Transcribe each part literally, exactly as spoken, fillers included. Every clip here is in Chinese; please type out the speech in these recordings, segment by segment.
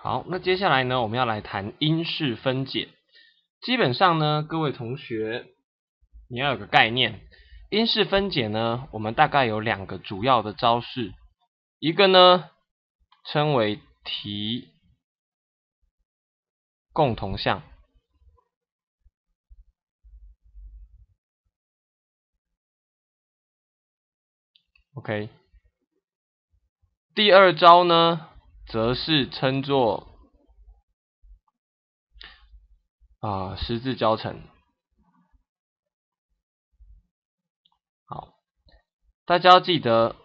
好，那接下来呢，我们要来谈因式分解。基本上呢，各位同学，你要有个概念，因式分解呢，我们大概有两个主要的招式，一个呢称为提共同项。OK， 第二招呢，则是称作啊、呃、十字交乘。好，大家要记得，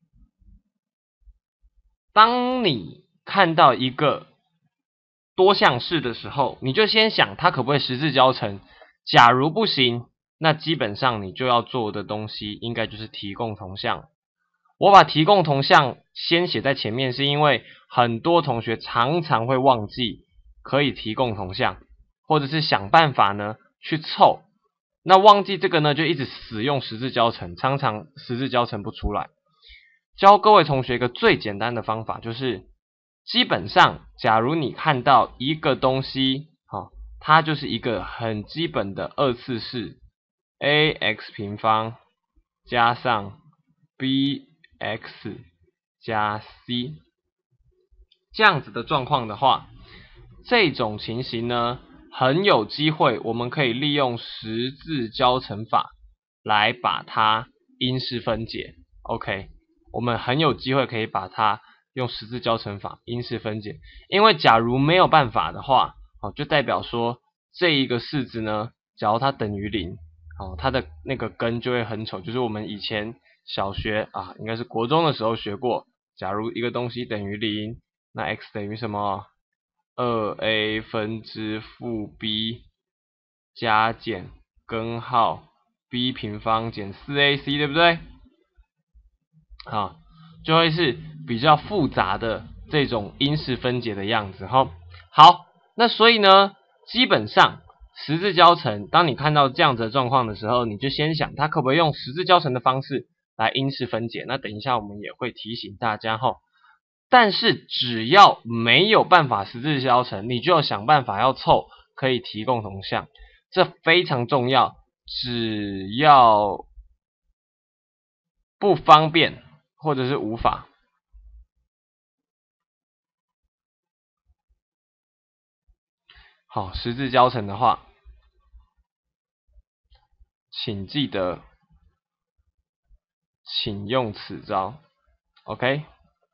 当你看到一个多项式的时候，你就先想它可不可以十字交乘。假如不行，那基本上你就要做的东西应该就是提共同项。我把提共同项先写在前面，是因为很多同学常常会忘记可以提共同项，或者是想办法呢去凑。那忘记这个呢，就一直死用十字交乘，常常十字交乘不出来。教各位同学一个最简单的方法，就是基本上，假如你看到一个东西，好，它就是一个很基本的二次式 ax 平方加上 bx 加 c 这样子的状况的话，这种情形呢，很有机会我们可以利用十字交乘法来把它因式分解。OK， 我们很有机会可以把它用十字交乘法因式分解，因为假如没有办法的话，哦，就代表说这一个式子呢，假如它等于零，哦，它的那个根就会很丑，就是我们以前小学啊，应该是国中的时候学过，假如一个东西等于零，那 x 等于什么？ 二 a 分之负 b 加减根号 b 平方减 四 a c， 对不对？好，就会是比较复杂的这种因式分解的样子哈。好，那所以呢，基本上十字交乘，当你看到这样子的状况的时候，你就先想它可不可以用十字交乘的方式来因式分解。那等一下我们也会提醒大家哈。但是只要没有办法十字交乘，你就要想办法要凑可以提共同项，这非常重要。只要不方便或者是无法，好，十字交乘的话，请记得，请用此招 ，OK。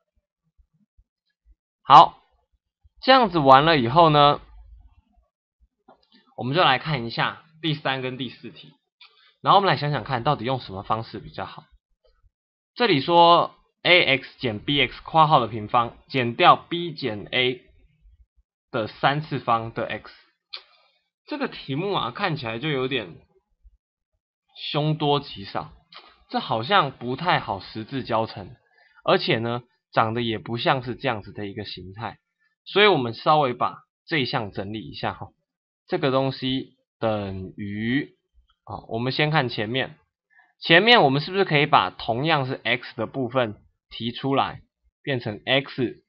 好，这样子完了以后呢，我们就来看一下第三跟第四题，然后我们来想想看，到底用什么方式比较好。这里说 ax 减 bx 括号的平方减掉 b 减 a 的三次方的 x， 这个题目啊看起来就有点凶多吉少，这好像不太好十字交乘，而且呢长得也不像是这样子的一个形态，所以我们稍微把这一项整理一下哈。这个东西等于啊，我们先看前面，前面我们是不是可以把同样是 x 的部分提出来，变成 x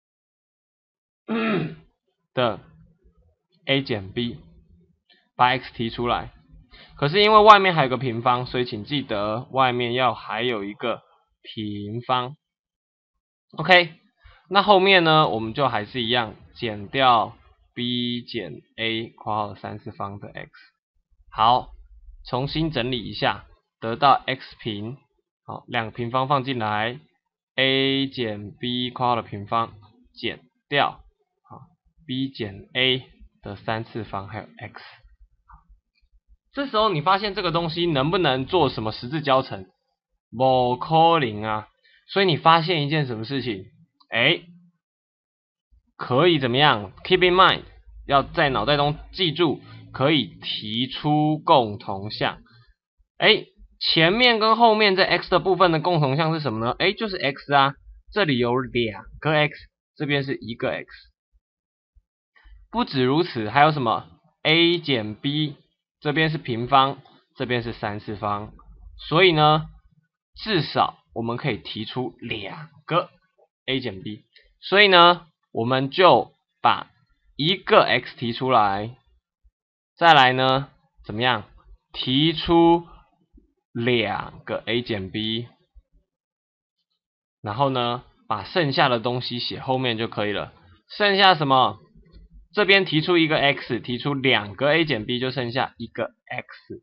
的 a 减 b， 把 x 提出来。可是因为外面还有个平方，所以请记得外面要还有一个平方。OK， 那后面呢，我们就还是一样，减掉 b 减 a 括号三次方的 x。好，重新整理一下，得到 x 平，好，两个平方放进来 ，a 减 b 括号的平方减掉，好 b 减 a 的三次方还有 x。这时候你发现这个东西能不能做什么十字交乘？不可能啊！所以你发现一件什么事情？哎，可以怎么样 ？Keep in mind， 要在脑袋中记住，可以提出共同项。哎，前面跟后面这 x 的部分的共同项是什么呢？哎，就是 x 啊，这里有两个 x， 这边是一个 x。不止如此，还有什么 a 减 b？这边是平方，这边是三次方，所以呢，至少我们可以提出两个 a 减 b， 所以呢，我们就把一个 x 提出来，再来呢，怎么样？提出两个 a 减 b， 然后呢，把剩下的东西写后面就可以了。剩下什么？这边提出一个 x， 提出两个 a 减 b， 就剩下一个 x。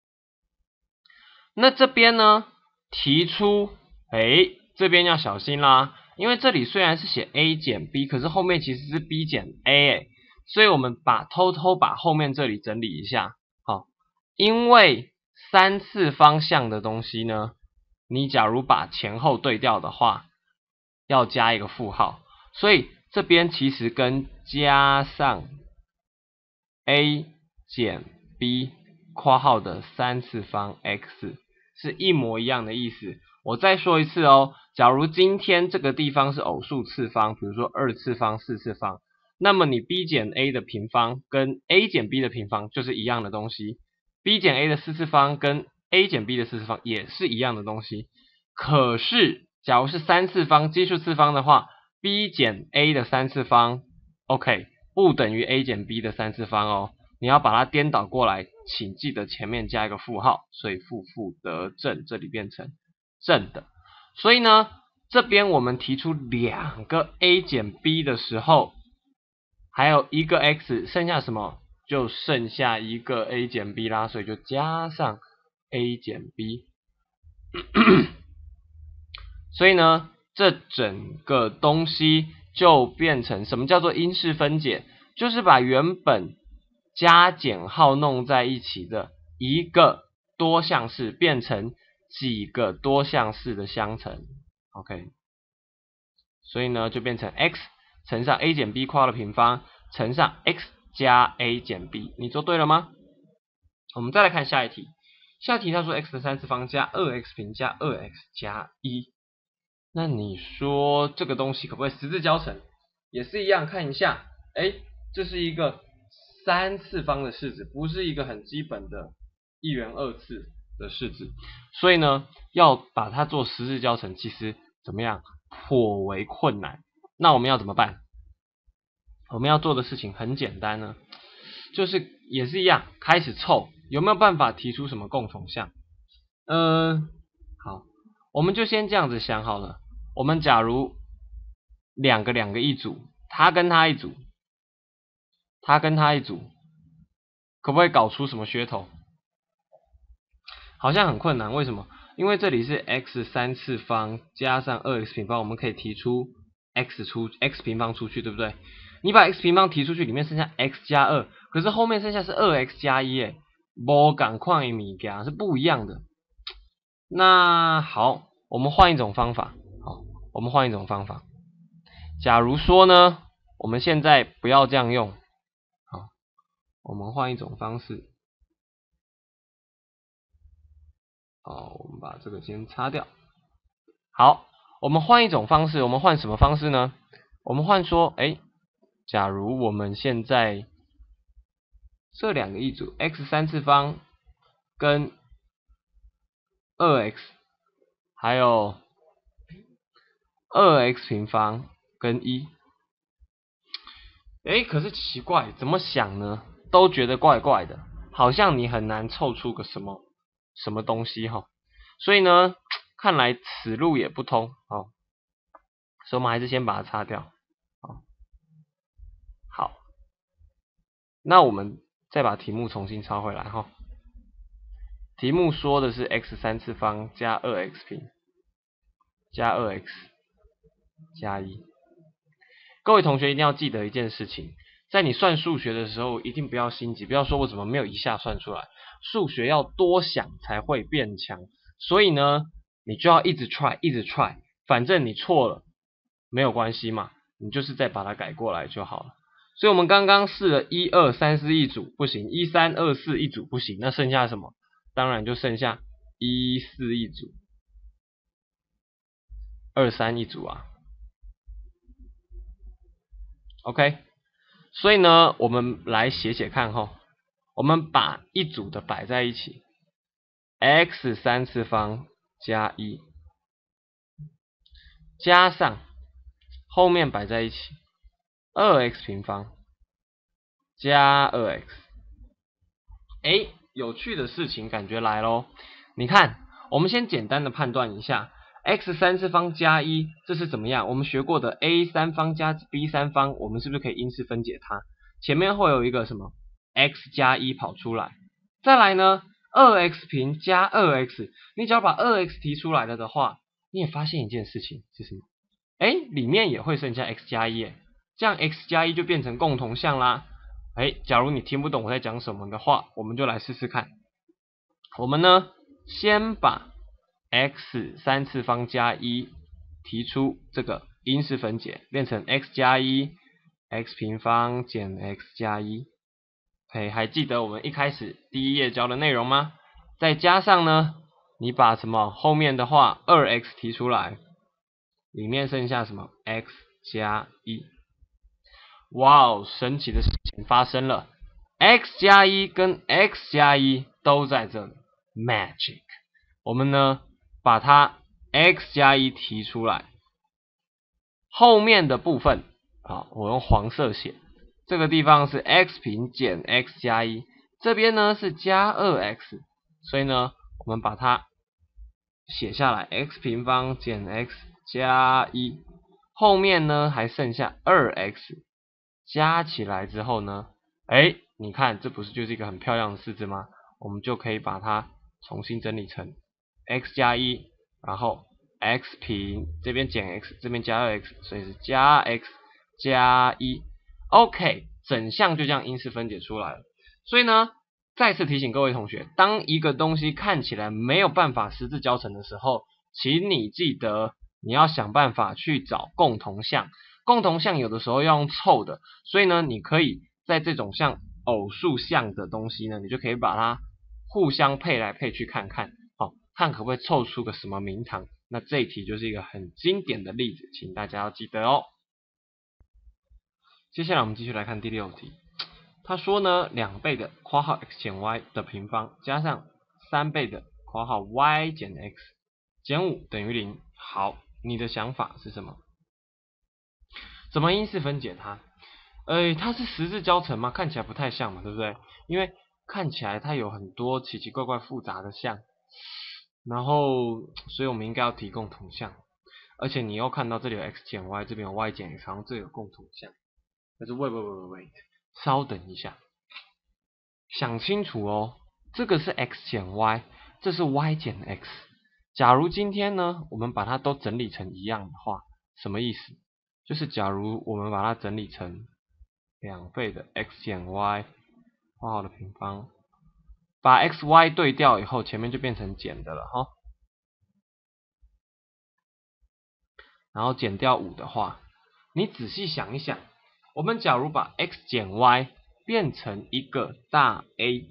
那这边呢，提出，哎，这边要小心啦，因为这里虽然是写 a 减 b， 可是后面其实是 b 减 a， 哎，所以我们把偷偷把后面这里整理一下，好，因为三次方向的东西呢，你假如把前后对调的话，要加一个负号，所以这边其实跟加上 a 减 b 括号的三次方 x 是一模一样的意思。我再说一次哦，假如今天这个地方是偶数次方，比如说二次方、四次方，那么你 b 减 a 的平方跟 a 减 b 的平方就是一样的东西 ，b 减 a 的四次方跟 a 减 b 的四次方也是一样的东西。可是，假如是三次方、奇数次方的话 ，b 减 a 的三次方 ，OK， 不等于 a 减 b 的三次方哦。你要把它颠倒过来，请记得前面加一个负号，所以负负得正，这里变成正的。所以呢，这边我们提出两个 a 减 b 的时候，还有一个 x， 剩下什么？就剩下一个 a 减 b 啦，所以就加上 a 减 b。所以呢，这整个东西就变成什么叫做因式分解？就是把原本加减号弄在一起的一个多项式变成几个多项式的相乘 ，OK， 所以呢就变成 x 乘上 a 减 b 括号的平方乘上 x 加 a 减 b， 你做对了吗？我们再来看下一题，下一题他说 x 的三次方加 二 x 平加 二 x 加一，那你说这个东西可不可以十字交乘？也是一样，看一下，哎，这是一个三次方的式子，不是一个很基本的一元二次的式子，所以呢，要把它做十字交乘，其实怎么样，颇为困难。那我们要怎么办？我们要做的事情很简单呢，就是也是一样，开始凑，有没有办法提出什么共同项？嗯、呃，好，我们就先这样子想好了。我们假如两个两个一组，他跟他一组，他跟他一组，可不可以搞出什么噱头？好像很困难，为什么？因为这里是 x 三次方加上 二 x 平方，我们可以提出 x 出 x 平方出去，对不对？你把 x 平方提出去，里面剩下 x 加二，可是后面剩下是 二 x 加一，哎，不赶快米加是不一样的。那好，我们换一种方法，好，我们换一种方法。假如说呢，我们现在不要这样用，好，我们换一种方式。好，我们把这个先擦掉。好，我们换一种方式，我们换什么方式呢？我们换说，哎，假如我们现在这两个一组 x 三次方跟 二 x， 还有 二 x 平方跟一，哎，可是奇怪，怎么想呢？都觉得怪怪的，好像你很难凑出个什么什么东西哈。所以呢，看来此路也不通哦。所以我们还是先把它擦掉。好，好，那我们再把题目重新抄回来哈。题目说的是 x 三次方加 二 x 平加 二 x 加一。各位同学一定要记得一件事情，在你算数学的时候，一定不要心急，不要说我怎么没有一下算出来。数学要多想才会变强，所以呢，你就要一直 try， 一直 try， 反正你错了没有关系嘛，你就是再把它改过来就好了。所以我们刚刚试了一二三四一组不行，一三二四一组不行，那剩下什么？当然就剩下一四一组，二三一组啊。OK， 所以呢，我们来写写看哈，我们把一组的摆在一起 ，x 三次方加一，加上后面摆在一起二 x 平方加二 x。哎，有趣的事情感觉来咯。你看，我们先简单的判断一下 x 三次方加一，这是怎么样？我们学过的 a 三方加 b 三方，我们是不是可以因式分解它？前面会有一个什么 x 加一跑出来，再来呢，二 x 平加二 x， 你只要把二 x 提出来了的话，你也发现一件事情是什么？哎，里面也会剩下 x 加一，这样 x 加一就变成共同项啦。哎，假如你听不懂我在讲什么的话，我们就来试试看。我们呢，先把 x 三次方加一提出这个因式分解，变成 x 加一 x 平方减 x 加一。嘿，还记得我们一开始第一页教的内容吗？再加上呢，你把什么后面的话 二 x 提出来，里面剩下什么 x 加一。哇哦，神奇的事情发生了 ，x 加一跟 x 加一都在这里 ，magic。我们呢把它 x 加一提出来，后面的部分啊，我用黄色写，这个地方是 x 平减 x 加一，这边呢是加二 x， 所以呢我们把它写下来 x 平方减 x 加一，后面呢还剩下二 x。加起来之后呢，哎，你看这不是就是一个很漂亮的式子吗？我们就可以把它重新整理成 x 加一，然后 x 平这边减 x， 这边加二 x， 所以是加 x 加一。OK， 整项就这样因式分解出来了。所以呢，再次提醒各位同学，当一个东西看起来没有办法十字交乘的时候，请你记得你要想办法去找共同项。共同项有的时候要用凑的，所以呢，你可以在这种像偶数项的东西呢，你就可以把它互相配来配去看看，好、哦，看可不可以凑出个什么名堂。那这一题就是一个很经典的例子，请大家要记得哦。接下来我们继续来看第六题，他说呢，两倍的括号 x 减 y 的平方加上三倍的括号 y 减 x 减五等于零。好，你的想法是什么？怎么因式分解它？呃，它是十字交乘吗？看起来不太像嘛，对不对？因为看起来它有很多奇奇怪怪复杂的项，然后所以我们应该要提共同项。而且你又看到这里有 x 减 y， 这边有 y 减 x， 好像这里有共同项。但是 wait wait wait wait， 稍等一下，想清楚哦，这个是 x 减 y， 这是 y 减 x。假如今天呢，我们把它都整理成一样的话，什么意思？就是假如我们把它整理成两倍的 x 减 y 括号的平方，把 x y 对调以后，前面就变成减的了哈。然后减掉五的话，你仔细想一想，我们假如把 x 减 y 变成一个大 A，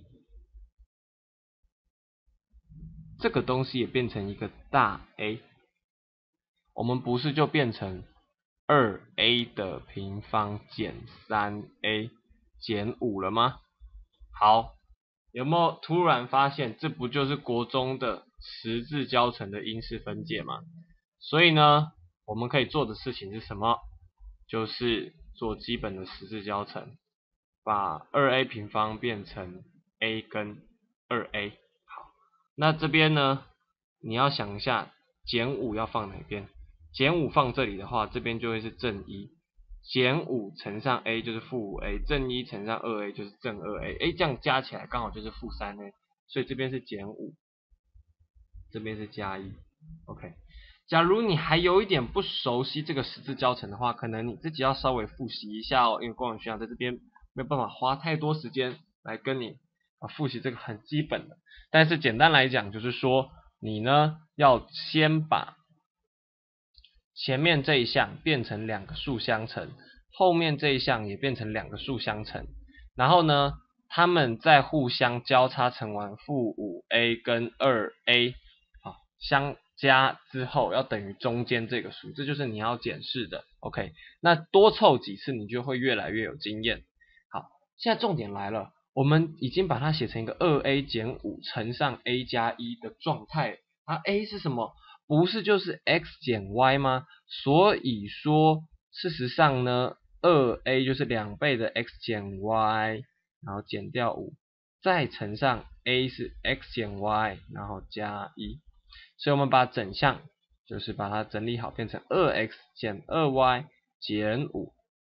这个东西也变成一个大 A， 我们不是就变成二 a 的平方减三 a 减五了吗？好，有没有突然发现这不就是国中的十字交乘的因式分解吗？所以呢，我们可以做的事情是什么？就是做基本的十字交乘，把二 a 平方变成 a 跟二 a。好，那这边呢，你要想一下减五要放哪边？减五放这里的话，这边就会是正一，减五乘上 a 就是负五 a， 正一乘上二 a 就是正二 a， 哎，这样加起来刚好就是负三 a， 所以这边是减五，这边是加一 ，OK。假如你还有一点不熟悉这个十字交乘的话，可能你自己要稍微复习一下哦，因为光远学长在这边没有办法花太多时间来跟你啊复习这个很基本的，但是简单来讲就是说，你呢要先把前面这一项变成两个数相乘，后面这一项也变成两个数相乘，然后呢，它们再互相交叉乘完负五 a 跟二 a 啊相加之后要等于中间这个数，这就是你要检视的。OK， 那多凑几次你就会越来越有经验。好，现在重点来了，我们已经把它写成一个二 a 减五乘上 a 加一的状态，啊 a 是什么？不是就是 x 减 y 吗？所以说，事实上呢， 二 a 就是两倍的 x 减 y， 然后减掉五，再乘上 a 是 x 减 y， 然后加一，所以我们把整项就是把它整理好，变成 二 x 减 二 y 减五，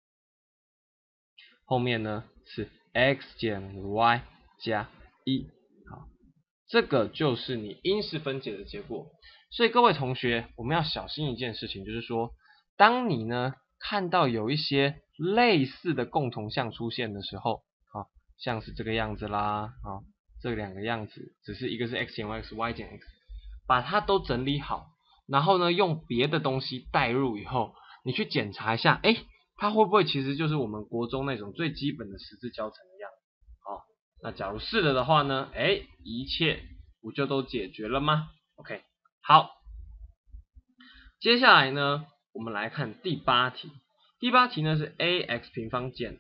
后面呢是 x 减 y 加一，好，这个就是你因式分解的结果。所以各位同学，我们要小心一件事情，就是说，当你呢看到有一些类似的共同项出现的时候，啊，像是这个样子啦，啊，这两个样子，只是一个是 x 减 y，y 减 x， 把它都整理好，然后呢用别的东西代入以后，你去检查一下，哎，它会不会其实就是我们国中那种最基本的十字交乘一样？好，那假如是的的话呢，哎，一切不就都解决了吗 ？OK。好，接下来呢，我们来看第八题。第八题呢是 ax 平方减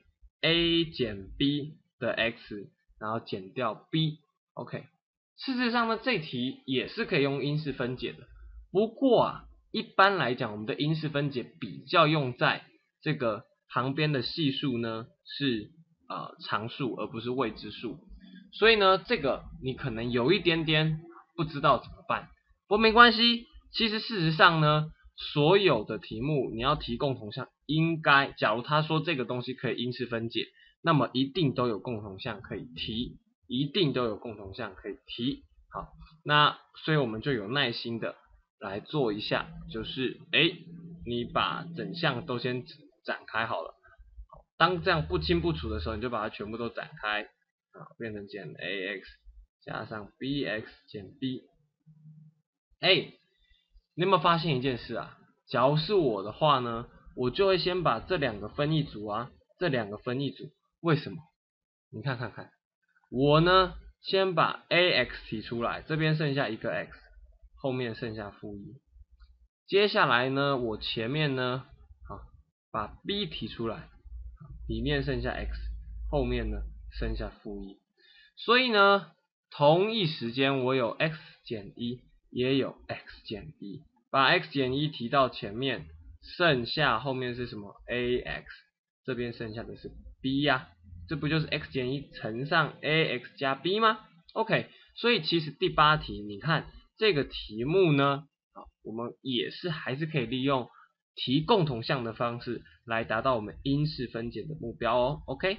a 减 b 的 x， 然后减掉 b。OK， 事实上呢，这题也是可以用因式分解的。不过啊，一般来讲，我们的因式分解比较用在这个旁边的系数呢是呃常数，而不是未知数。所以呢，这个你可能有一点点不知道怎么办。不过没关系，其实事实上呢，所有的题目你要提共同项，应该假如他说这个东西可以因式分解，那么一定都有共同项可以提，一定都有共同项可以提。好，那所以我们就有耐心的来做一下，就是哎，你把整项都先展开好了。当这样不清不楚的时候，你就把它全部都展开，啊，变成减 ax 加上 bx 减 b。哎，你有没有发现一件事啊？假如是我的话呢，我就会先把这两个分一组啊，这两个分一组。为什么？你看看看，我呢先把 ax 提出来，这边剩下一个 x， 后面剩下负一。接下来呢，我前面呢，好，把 b 提出来，里面剩下 x， 后面呢剩下负一。所以呢，同一时间我有 x 减一。也有 x 减一，把 x 减一提到前面，剩下后面是什么 ax， 这边剩下的是 b 呀、啊，这不就是 x 减一乘上 ax 加 b 吗 ？OK， 所以其实第八题你看这个题目呢，我们也是还是可以利用提共同项的方式来达到我们因式分解的目标哦。OK，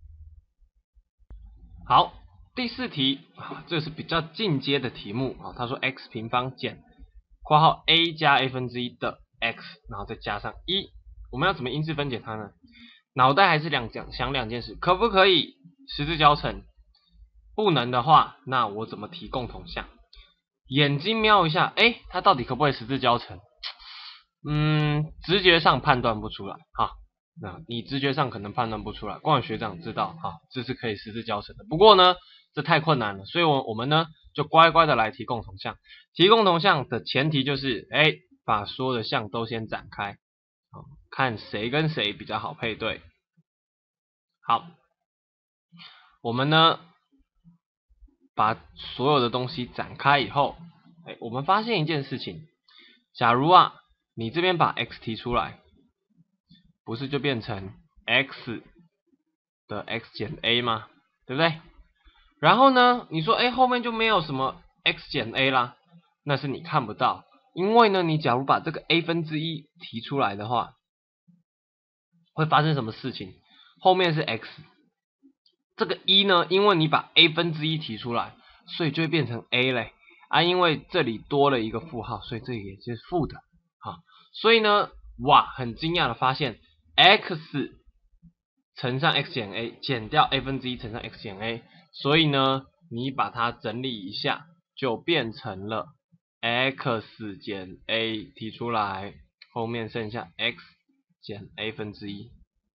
好。第四题，这是比较进阶的题目啊。他说 x 平方减括号 a 加 a 分之一的 x， 然后再加上一，我们要怎么因式分解它呢？脑袋还是两讲想两件事，可不可以十字交乘？不能的话，那我怎么提共同项？眼睛瞄一下，哎，它到底可不可以十字交乘？嗯，直觉上判断不出来哈。那你直觉上可能判断不出来，光有学长知道哈，这是可以十字交乘的。不过呢，这太困难了，所以我我们呢就乖乖的来提共同项。提共同项的前提就是，哎，把所有的项都先展开，看谁跟谁比较好配对。好，我们呢把所有的东西展开以后，哎，我们发现一件事情，假如啊，你这边把 x 提出来，不是就变成 x 的 x 减 a 吗？对不对？然后呢，你说哎后面就没有什么 x 减 a 啦，那是你看不到，因为呢，你假如把这个 a 分之一提出来的话，会发生什么事情？后面是 x， 这个一呢，因为你把 a 分之一提出来，所以就会变成 a 嘞啊，因为这里多了一个负号，所以这里也是负的啊，所以呢，哇，很惊讶的发现 x 乘上 x 减 a 减掉 a 分之一乘上 x 减 a， 所以呢，你把它整理一下，就变成了 x 减 a 提出来，后面剩下 x 减 a 分之一。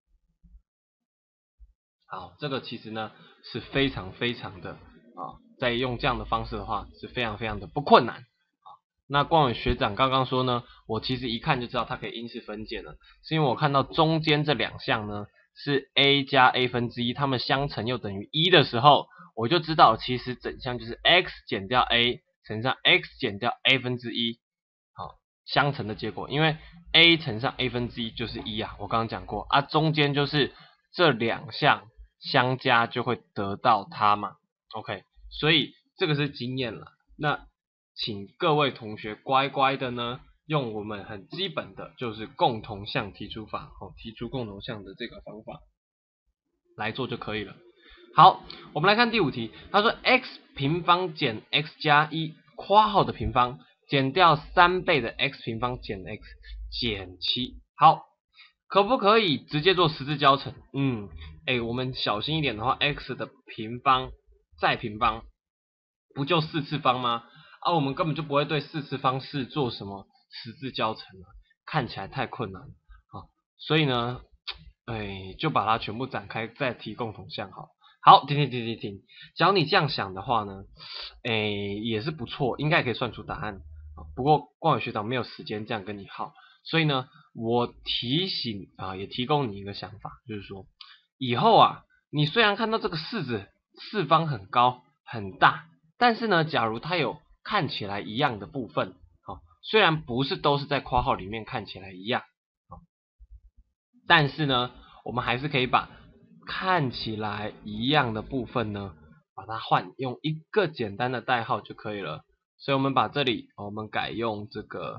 好，这个其实呢是非常非常的啊，在用这样的方式的话是非常非常的不困难。那光伟学长刚刚说呢，我其实一看就知道它可以因式分解了，是因为我看到中间这两项呢是 a 加 a 分之一，它们相乘又等于一的时候，我就知道其实整项就是 x 减掉 a 乘上 x 减掉 a 分之一。好， 相乘的结果，因为 a 乘上 a 分之一就是一啊，我刚刚讲过啊，中间就是这两项相加就会得到它嘛 ，OK， 所以这个是经验了。那请各位同学乖乖的呢，用我们很基本的就是共同项提出法，哦，提出共同项的这个方法来做就可以了。好，我们来看第五题，他说 x 平方减 x 加一括号的平方减掉三倍的 x 平方减 x 减七，好，可不可以直接做十字交乘？嗯，哎，我们小心一点的话 ，x 的平方再平方，不就四次方吗？啊，我们根本就不会对四次方式做什么十字交乘了，看起来太困难了啊，所以呢，哎，就把它全部展开再提共同项好。好，停停停停停，只要你这样想的话呢，哎，也是不错，应该可以算出答案。不过光伟学长没有时间这样跟你耗，所以呢，我提醒啊，也提供你一个想法，就是说，以后啊，你虽然看到这个式子四方很高很大，但是呢，假如它有看起来一样的部分，哦，虽然不是都是在括号里面看起来一样，哦，但是呢，我们还是可以把看起来一样的部分呢，把它换用一个简单的代号就可以了。所以我们把这里，我们改用这个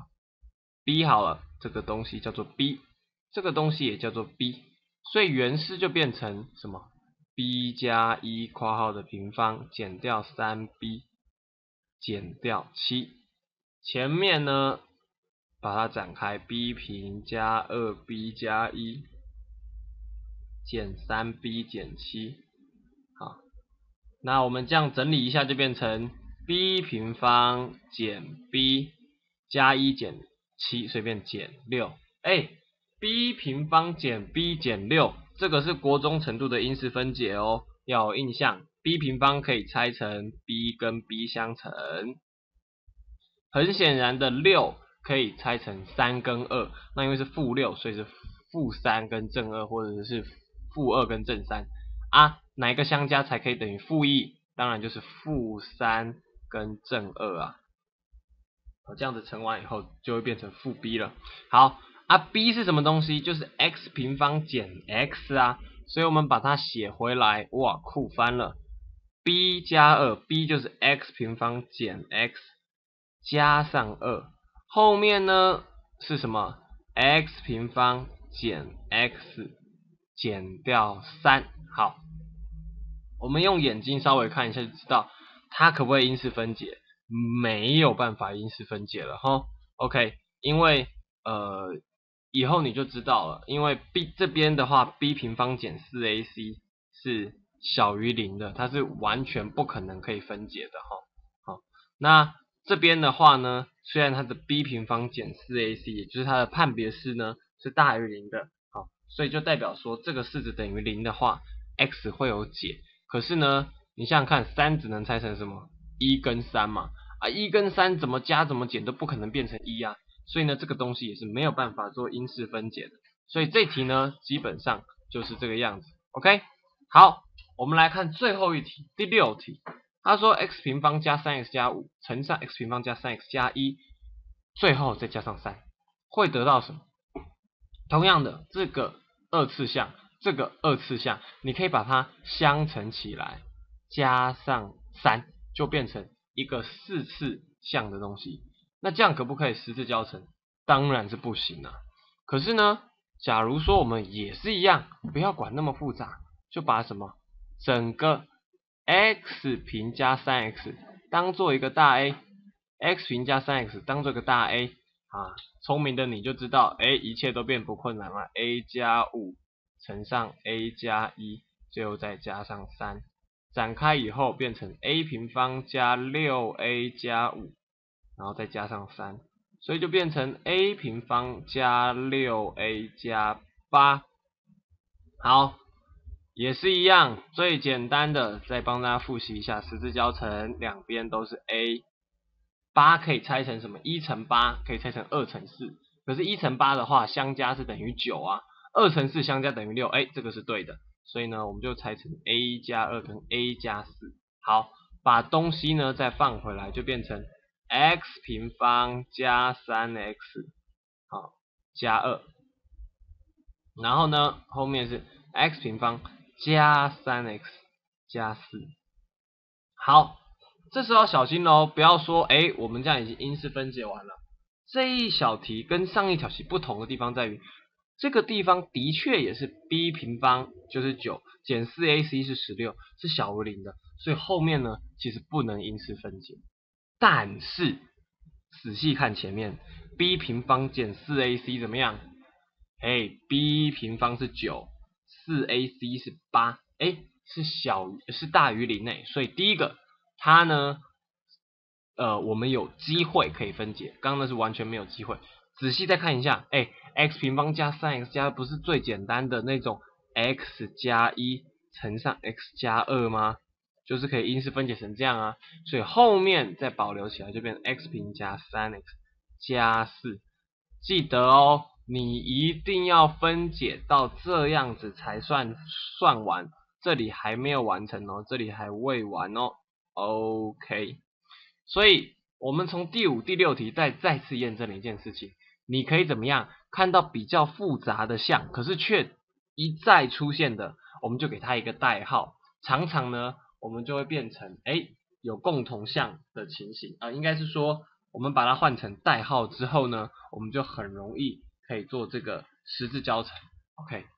b 好了，这个东西叫做 b， 这个东西也叫做 b， 所以原式就变成什么 b 加一括号的平方减掉 三 b 减掉七，前面呢把它展开 b 平加 二 b 加一减 三 b 减七，好，那我们这样整理一下就变成 b 平方减 b 加一减七，随便减六。哎 ，b 平方减 b 减六，这个是国中程度的因式分解哦，要有印象。b 平方可以拆成 b 跟 b 相乘，很显然的六可以拆成三跟二，那因为是负六，所以是负三跟正二，或者是负二跟正三啊，哪一个相加才可以等于负一？当然就是负三跟正二啊。这样子乘完以后就会变成负 b 了。好啊 ，b 是什么东西？就是 x 平方减 x 啊，所以我们把它写回来，哇，酷翻了。b 加二 ，b 就是 x 平方减 x 加上二，后面呢是什么 ？x 平方减 x 减掉三。好，我们用眼睛稍微看一下就知道它可不可以因式分解。没有办法因式分解了哈 ，OK， 因为呃以后你就知道了，因为 b 这边的话 b 平方减 四 a c 是小于零的，它是完全不可能可以分解的哈。好，那这边的话呢，虽然它的 b 平方减 四 a c 也就是它的判别式呢是大于零的，好，所以就代表说这个式子等于零的话 ，x 会有解，可是呢，你想想看，三只能拆成什么？一跟三嘛，啊一跟三怎么加怎么减都不可能变成一啊，所以呢这个东西也是没有办法做因式分解的，所以这题呢基本上就是这个样子 ，OK， 好，我们来看最后一题，第六题，他说 x 平方加 三 x 加五乘上 x 平方加 三 x 加一，最后再加上三，会得到什么？同样的，这个二次项，这个二次项，你可以把它相乘起来，加上三。就变成一个四次项的东西，那这样可不可以十字交乘？当然是不行啊。可是呢，假如说我们也是一样，不要管那么复杂，就把什么整个 x 平加 三 x 当做一个大 A，x 平加 三 x 当做一个大 A 啊，聪明的你就知道，哎，一切都变不困难了 ，a 加五乘上 a 加一，最后再加上三。展开以后变成 a 平方加 六 a 加五，然后再加上三，所以就变成 a 平方加 六 a 加八。好，也是一样，最简单的，再帮大家复习一下，十字交乘两边都是 a， 八可以拆成什么？一乘八可以拆成二乘四，可是一乘八的话相加是等于九啊，二乘四相加等于六，哎，这个是对的。所以呢，我们就拆成 a 加二跟 a 加四。好，把东西呢再放回来，就变成 x 平方加 三 x 好加二，然后呢后面是 x 平方加 三 x 加四。好，这时候小心喽，不要说哎，我们这样已经因式分解完了。这一小题跟上一小题不同的地方在于，这个地方的确也是 b 平方就是九减 四 a c 是十六，是小于零的，所以后面呢其实不能因式分解。但是仔细看前面 b 平方减 四 a c 怎么样？哎 b 平方是九， 四 a c 是八，哎是小于是大于零诶，所以第一个它呢呃我们有机会可以分解，刚刚那是完全没有机会。仔细再看一下，哎 x 平方加 三 x 加二不是最简单的那种 x 加一乘上 x 加二吗？就是可以因式分解成这样啊，所以后面再保留起来就变成 x 平加 三 x 加四。记得哦，你一定要分解到这样子才算算完，这里还没有完成哦，这里还未完哦。OK， 所以我们从第五、第六题再再次验证了一件事情，你可以怎么样看到比较复杂的项，可是却一再出现的，我们就给它一个代号，常常呢我们就会变成哎有共同项的情形啊、呃，应该是说我们把它换成代号之后呢，我们就很容易可以做这个十字交乘。OK，